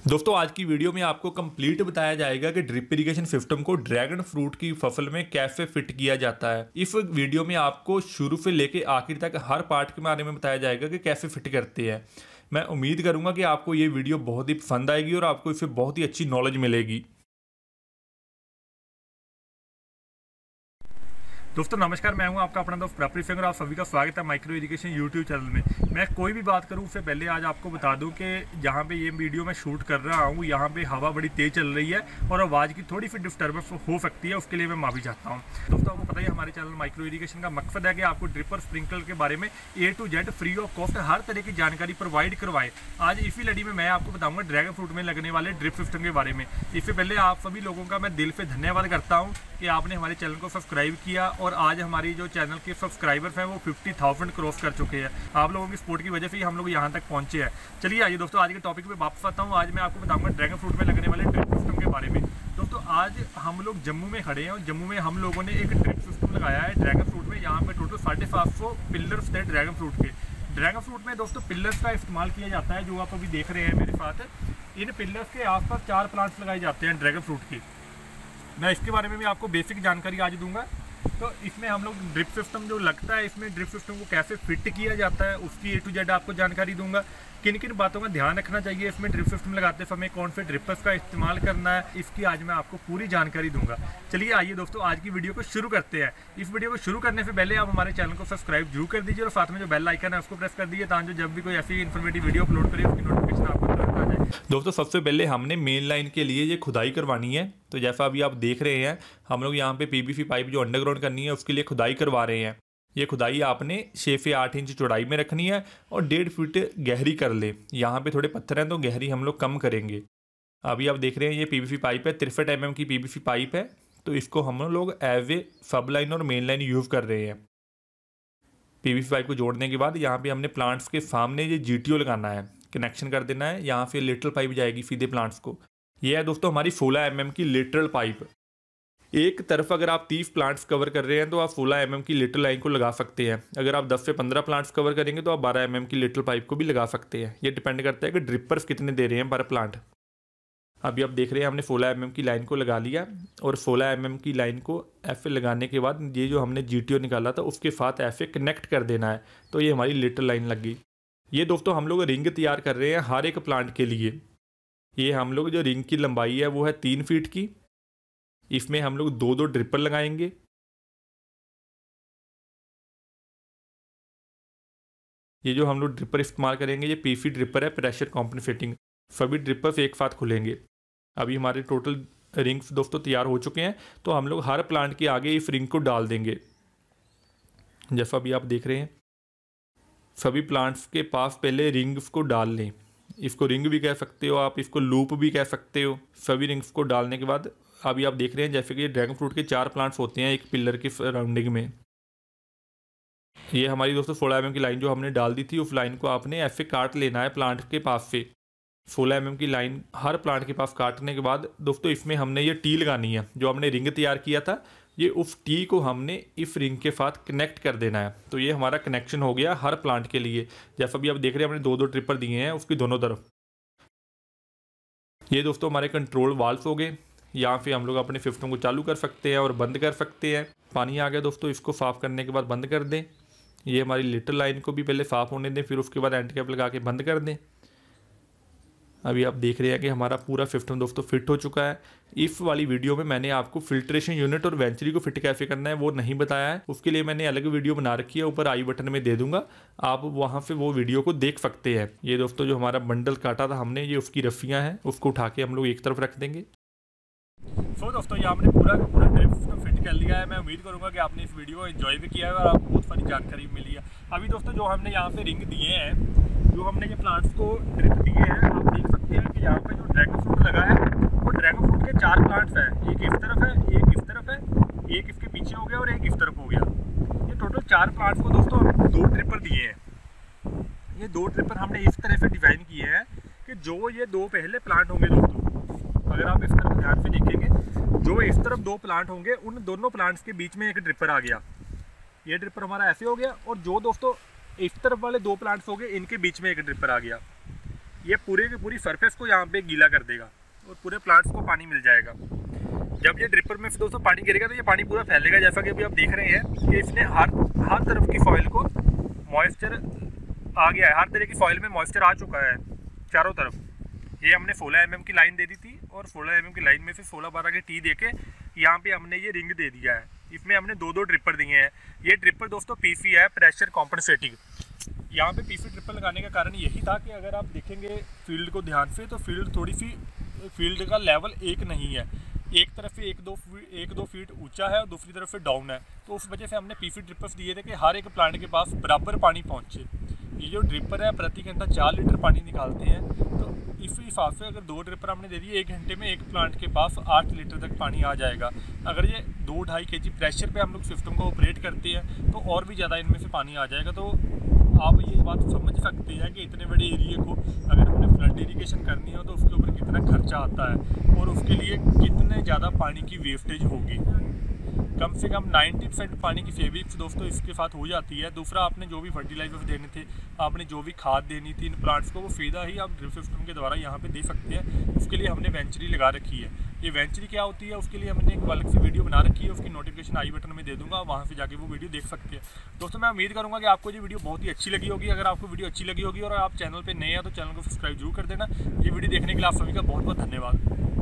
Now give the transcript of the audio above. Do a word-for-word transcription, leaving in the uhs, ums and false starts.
दोस्तों आज की वीडियो में आपको कंप्लीट बताया जाएगा कि ड्रिप इरिगेशन सिस्टम को ड्रैगन फ्रूट की फसल में कैसे फिट किया जाता है। इस वीडियो में आपको शुरू से लेके आखिर तक हर पार्ट के बारे में बताया जाएगा कि कैसे फिट करते हैं। मैं उम्मीद करूंगा कि आपको ये वीडियो बहुत ही पसंद आएगी और आपको इससे बहुत ही अच्छी नॉलेज मिलेगी। दोस्तों नमस्कार, मैं हूं आपका अपना दोस्त प्रॉपर्टी सिंह और आप सभी का स्वागत है माइक्रो इरिगेशन यूट्यूब चैनल में। मैं कोई भी बात करूं उससे पहले आज आपको बता दूं कि जहां पे ये वीडियो मैं शूट कर रहा हूं यहां पे हवा बड़ी तेज़ चल रही है और आवाज़ की थोड़ी सी डिस्टर्बेंस हो सकती है, उसके लिए मैं माफ़ी चाहता हूँ। दोस्तों आपको पता ही हमारे चैनल माइक्रो इरिगेशन का मकसद है कि आपको ड्रिप और स्प्रिंकलर के बारे में A to Z free of cost हर तरह की जानकारी प्रोवाइड करवाए। आज इसी लड़ी में मैं आपको बताऊँगा ड्रैगन फ्रूट में लगने वाले ड्रिप सिस्टम के बारे में। इससे पहले आप सभी लोगों का मैं दिल से धन्यवाद करता हूँ कि आपने हमारे चैनल को सब्सक्राइब किया और आज हमारी जो चैनल के सब्सक्राइबर्स हैं वो फिफ्टी थाउजेंड क्रॉस कर चुके हैं। आप लोगों की सपोर्ट की वजह से ही हम लोग यहाँ तक पहुँचे हैं। चलिए आइए दोस्तों आज के टॉपिक पे वापस आता हूँ। आज मैं आपको बताऊँगा ड्रैगन फ्रूट में लगने वाले ड्रिप सिस्टम के बारे में। दोस्तों आज हम लोग जम्मू में खड़े हैं और जम्मू में हम लोगों ने एक ड्रिप सिस्टम लगाया है ड्रैगन फ्रूट में। यहाँ पे टोटल साढ़े सात सौ पिलर्स थे ड्रैगन फ्रूट के। ड्रैगन फ्रूट में दोस्तों पिलर्स का इस्तेमाल किया जाता है, जो आप अभी देख रहे हैं मेरे साथ। इन पिलर्स के आसपास चार प्लांट्स लगाए जाते हैं ड्रैगन फ्रूट के। मैं इसके बारे में भी आपको बेसिक जानकारी आज दूंगा। तो इसमें हम लोग ड्रिप सिस्टम जो लगता है, इसमें ड्रिप सिस्टम को कैसे फिट किया जाता है उसकी ए टू जेड आपको जानकारी दूंगा। किन किन बातों का ध्यान रखना चाहिए इसमें ड्रिप सिस्टम लगाते समय, कौन से ड्रिपर्स का इस्तेमाल करना है, इसकी आज मैं आपको पूरी जानकारी दूंगा। चलिए आइए दोस्तों आज की वीडियो को शुरू करते हैं। इस वीडियो को शुरू करने से पहले आप हमारे चैनल को सब्सक्राइब जरूर कर दीजिए और साथ में जो बेल आइकन है उसको प्रेस कर दीजिए ताकि जब भी कोई ऐसी इन्फॉर्मेटिव वीडियो अपलोड करे उसकी नोटिफिकेशन आपको तुरंत आ जाए। दोस्तों सबसे पहले हमने मेन लाइन के लिए ये खुदाई करवानी है। तो जैसा अभी आप देख रहे हैं हम लोग यहाँ पे पीवीसी पाइप जो अंडरग्राउंड करनी है उसके लिए खुदाई करवा रहे हैं। ये खुदाई आपने छः से आठ इंच चौड़ाई में रखनी है और डेढ़ फीट गहरी कर ले। यहाँ पे थोड़े पत्थर हैं तो गहरी हम लोग कम करेंगे। अभी आप देख रहे हैं ये पीवीसी पाइप है, तिरसठ एम एम की पीवीसी पाइप है। तो इसको हम लोग एज ए सब लाइन और मेन लाइन यूज़ कर रहे हैं। पीवीसी पाइप को जोड़ने के बाद यहाँ पे हमने प्लांट्स के सामने ये जीटीओ लगाना है, कनेक्शन कर देना है। यहाँ से लेटरल पाइप जाएगी सीधे प्लांट्स को। ये है दोस्तों हमारी सोलह एम एम की लेटरल पाइप। एक तरफ अगर आप तीस प्लांट्स कवर कर रहे हैं तो आप सोलह एम एम की लेटरल लाइन को लगा सकते हैं। अगर आप दस से पंद्रह प्लांट्स कवर करेंगे तो आप बारह एम एम की लेटरल पाइप को भी लगा सकते हैं। ये डिपेंड करता है कि ड्रिपर्स कितने दे रहे हैं पर प्लांट। अभी आप देख रहे हैं हमने सोलह एम एम की लाइन को लगा लिया और सोलह एम एम की लाइन को ऐसे लगाने के बाद ये जो हमने जीटीओ निकाला था उसके साथ ऐसे कनेक्ट कर देना है। तो ये हमारी लेटरल लाइन लग गई। ये दोस्तों हम लोग रिंग तैयार कर रहे हैं हर एक प्लांट के लिए। ये हम लोग जो रिंग की लंबाई है वो है तीन फीट की। इसमें हम लोग दो दो ड्रिपर लगाएंगे। ये जो हम लोग ड्रिपर इस्तेमाल करेंगे ये पीसी ड्रिपर है, प्रेशर कॉम्पनसेटिंग। सभी ड्रिपर्स एक साथ खुलेंगे। अभी हमारे टोटल रिंग्स दोस्तों तैयार हो चुके हैं। तो हम लोग हर प्लांट के आगे इस रिंग को डाल देंगे। जैसा अभी आप देख रहे हैं सभी प्लांट्स के पास पहले रिंग्स को डाल लें। इसको रिंग भी कह सकते हो आप, इसको लूप भी कह सकते हो। सभी रिंग्स को डालने के बाद अभी आप देख रहे हैं जैसे कि ये ड्रैगन फ्रूट के चार प्लांट्स होते हैं एक पिलर की सराउंडिंग में। ये हमारी दोस्तों सोलह एम एम की लाइन जो हमने डाल दी थी उस लाइन को आपने ऐसे काट लेना है प्लांट के पास से। सोलह एम एम की लाइन हर प्लांट के पास काटने के बाद दोस्तों इसमें हमने ये टी लगानी है। जो हमने रिंग तैयार किया था ये उस टी को हमने इस रिंग के साथ कनेक्ट कर देना है। तो ये हमारा कनेक्शन हो गया हर प्लांट के लिए। जैसा भी आप देख रहे हैं हमने दो दो ट्रिपर दिए हैं उसकी दोनों तरफ। ये दोस्तों हमारे कंट्रोल वाल्व हो गए। यहाँ पे हम लोग अपने सिस्टम को चालू कर सकते हैं और बंद कर सकते हैं। पानी आ गया दोस्तों, इसको साफ़ करने के बाद बंद कर दें। ये हमारी लिटर लाइन को भी पहले साफ़ होने दें, फिर उसके बाद एंटी कैप लगा के बंद कर दें। अभी आप देख रहे हैं कि हमारा पूरा सिस्टम दोस्तों फिट हो चुका है। इस वाली वीडियो में मैंने आपको फिल्ट्रेशन यूनिट और वेंचुरी को फिट कैसे करना है वो नहीं बताया है। उसके लिए मैंने अलग वीडियो बना रखी है, ऊपर आई बटन में दे दूंगा, आप वहाँ से वो वीडियो को देख सकते हैं। ये दोस्तों जो हमारा बंडल काटा था हमने, ये उसकी रस्सियाँ हैं, उसको उठा के हम लोग एक तरफ रख देंगे। सो so, दोस्तों ये हमने पूरा पूरा ड्रिप सिस्टम फिट कर लिया है। मैं उम्मीद करूंगा कि आपने इस वीडियो को एंजॉय भी किया है और आपको बहुत सारी जानकारी मिली है। अभी दोस्तों जो हमने यहाँ पे रिंग दिए हैं, जो हमने ये प्लांट्स को ड्रिप दिए हैं, आप देख सकते हैं कि यहाँ पे जो ड्रैगन फ्रूट लगा है वो ड्रैगन फ्रूट के चार प्लांट्स हैं। एक इस तरफ है, एक इस तरफ है, एक इसके पीछे हो गया और एक इस तरफ हो गया। ये टोटल चार प्लांट्स को दोस्तों हम दो ट्रिपर दिए हैं। ये दो ट्रिपर हमने इस तरह से डिज़ाइन किए हैं कि जो ये दो पहले प्लांट होंगे दोस्तों, अगर आप इस तरफ ध्यान से देखेंगे, जो इस तरफ दो प्लांट होंगे उन दोनों प्लांट्स के बीच में एक ड्रिपर आ गया। ये ड्रिपर हमारा ऐसे हो गया और जो दोस्तों इस तरफ वाले दो प्लांट्स हो गए इनके बीच में एक ड्रिपर आ गया। ये पूरे के पूरी सरफेस को यहाँ पे गीला कर देगा और पूरे प्लांट्स को पानी मिल जाएगा। जब ये ड्रिपर में दोस्तों पानी गिरेगा तो ये पानी पूरा फैलेगा, जैसा कि अभी आप देख रहे हैं कि इसने हर हर तरफ की सॉइल को मॉइस्चर आ गया है, हर तरह की सॉइल में मॉइस्चर आ चुका है चारों तरफ। ये हमने सोलह एम एम की लाइन दे दी थी और सोलह एम एम की लाइन में से सोलह बारह के टी दे के यहाँ पे हमने ये रिंग दे दिया है। इसमें हमने दो दो ड्रिपर दिए हैं। ये ड्रिपर दोस्तों पीसी है, प्रेशर कॉम्पनसेटिंग। यहाँ पे पीसी ड्रिपर लगाने का कारण यही था कि अगर आप देखेंगे फील्ड को ध्यान से तो फील्ड थोड़ी सी फील्ड का लेवल एक नहीं है, एक तरफ से एक दो एक दो फीट ऊंचा है और दूसरी तरफ से डाउन है। तो उस वजह से हमने पीसी ड्रिपर्स दिए थे कि हर एक प्लांट के पास बराबर पानी पहुँचे। ये जो ड्रिपर है प्रति घंटा चार लीटर पानी निकालते हैं, तो इस हिसाब से अगर दो ड्रिपर हमने दे दिए एक घंटे में एक प्लांट के पास आठ लीटर तक पानी आ जाएगा। अगर ये दो ढाई के जी प्रेशर पे हम लोग सिस्टम को ऑपरेट करते हैं तो और भी ज़्यादा इनमें से पानी आ जाएगा। तो आप ये बात समझ सकते हैं कि इतने बड़े एरिए को अगर हमने फ्लड इरीगेशन करनी हो तो उसके ऊपर कितना खर्चा आता है और उसके लिए कितने ज़्यादा पानी की वेस्टेज होगी। कम से कम नब्बे परसेंट पानी की सेविंग्स दोस्तों इसके साथ हो जाती है। दूसरा, आपने जो भी फर्टिलाइजर देने थे, आपने जो भी खाद देनी थी इन प्लांट्स को, वो सीधा ही आप ड्रिप सिस्टम के द्वारा यहाँ पे दे सकते हैं। उसके लिए हमने वेंचरी लगा रखी है। ये वेंचरी क्या होती है उसके लिए हमने एक अलग से वीडियो बना रखी है, उसकी नोटिफिकेशन आई बटन में दे दूंगा, वहाँ से जाके वो वीडियो देख सकते हैं। दोस्तों मैं उम्मीद करूँगा कि आपको ये वीडियो बहुत ही अच्छी लगी होगी। अगर आपको वीडियो अच्छी लगी होगी और आप चैनल पर नए हैं तो चैनल को सब्सक्राइब जरूर कर देना। ये वीडियो देखने के लिए आप सभी का बहुत बहुत धन्यवाद।